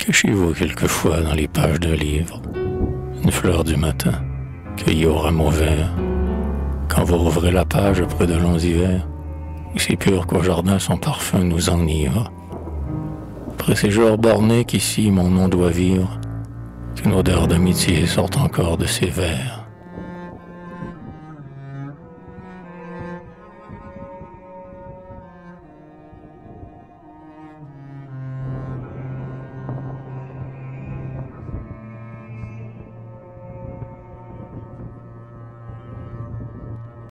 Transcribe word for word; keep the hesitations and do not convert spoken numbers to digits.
Cachez-vous quelquefois dans les pages de livres, une fleur du matin, cueillie au rameau vert. Quand vous rouvrez la page après de longs hivers, aussi pur qu'au jardin son parfum nous enivre. Après ces jours bornés qu'ici mon nom doit vivre, qu'une odeur d'amitié sort encore de ses vers.